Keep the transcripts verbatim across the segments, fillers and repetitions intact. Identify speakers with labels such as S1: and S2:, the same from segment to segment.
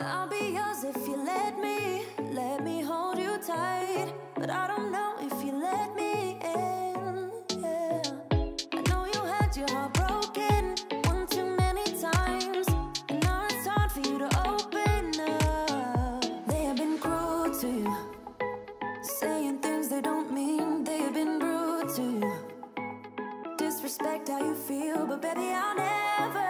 S1: I'll be yours if you let me, let me hold you tight. But I don't know if you let me in, yeah. I know you had your heart broken one too many times, and now it's hard for you to open up. They have been cruel to you, saying things they don't mean. They have been rude to you, disrespect how you feel. But baby, I'll never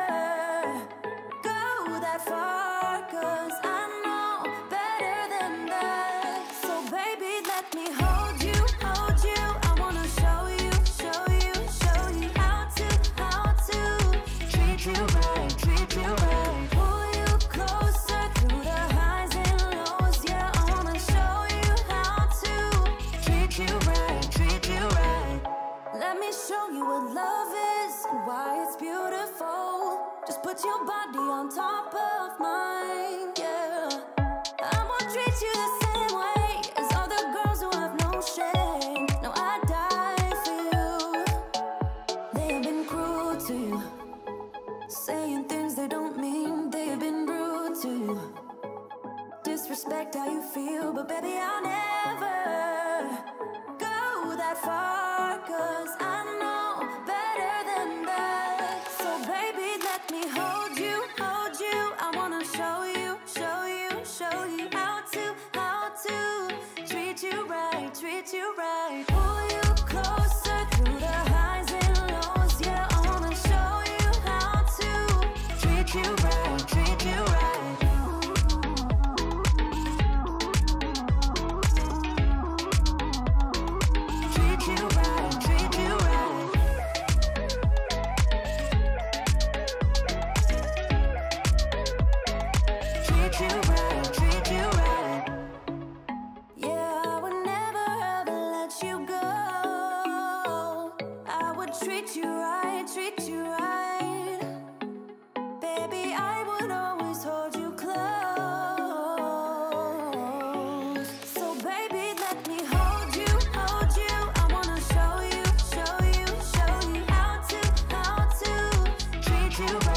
S1: go that far, 'cause I know better than that. So baby, let me hold you, hold you. I wanna show you, show you, show you how to, how to treat you right, treat you right. Pull you closer through the highs and lows. Yeah, I wanna show you how to treat you right, treat you right. Let me show you what love is and why it's beautiful. Just put your body on top of mine, yeah. I won't treat you the same way as other girls who have no shame. No, I die for you. They have been cruel to you, saying things they don't mean. They have been rude to you, disrespect how you feel. But baby, I'll never go that far, 'cause I know better than that. So baby, let me hold you, hold you. I wanna show you, show you, show you how to, how to treat you right, treat you right. Pull you closer through the highs and lows. Yeah, I wanna show you how to treat you right, treat you right. Treat you right, treat you right. Treat you right, treat you right. Yeah, I would never ever let you go. I would treat you right, treat you right. Baby, I would always hold you close. So baby, let me hold you, hold you. I wanna show you, show you, show you how to, how to treat you right.